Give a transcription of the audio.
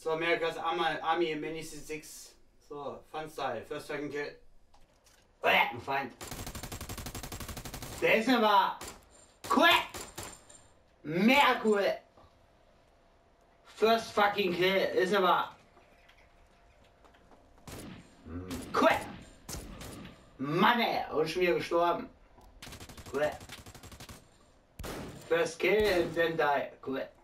So, America's Army Mini C6. So, Fun Style. First fucking kill. Ein Feind. Der ist aber cool. Mehr cool. First fucking kill ist aber cool. Mann ey, und schon wieder gestorben. Cool. First kill and then die. Cool.